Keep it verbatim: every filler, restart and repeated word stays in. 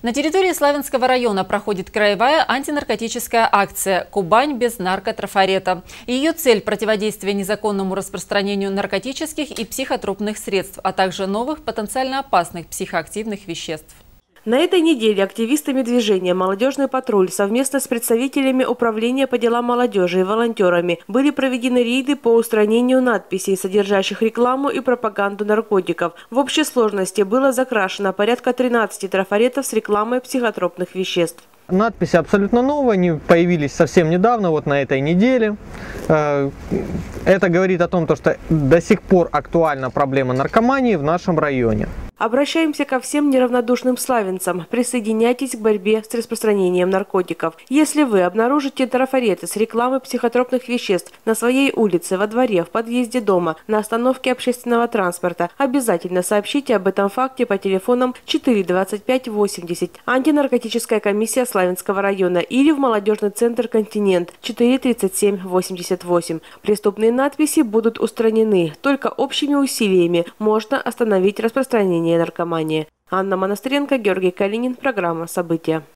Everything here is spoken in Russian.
На территории Славянского района проходит краевая антинаркотическая акция «Кубань без наркотрафарета». Ее цель – противодействие незаконному распространению наркотических и психотропных средств, а также новых потенциально опасных психоактивных веществ. На этой неделе активистами движения «Молодежный патруль» совместно с представителями Управления по делам молодежи и волонтерами были проведены рейды по устранению надписей, содержащих рекламу и пропаганду наркотиков. В общей сложности было закрашено порядка тринадцати трафаретов с рекламой психотропных веществ. Надписи абсолютно новые, они появились совсем недавно, вот на этой неделе. Это говорит о том, что до сих пор актуальна проблема наркомании в нашем районе. Обращаемся ко всем неравнодушным славянцам. Присоединяйтесь к борьбе с распространением наркотиков. Если вы обнаружите трафареты с рекламой психотропных веществ на своей улице, во дворе, в подъезде дома, на остановке общественного транспорта, обязательно сообщите об этом факте по телефонам четыре двадцать пять восемьдесят, антинаркотическая комиссия Славянского района или в молодежный центр «Континент» четыре тридцать семь восемьдесят восемь. Преступные надписи будут устранены. Только общими усилиями можно остановить распространение наркомании. Анна Монастыренко, Георгий Калинин. Программа «События».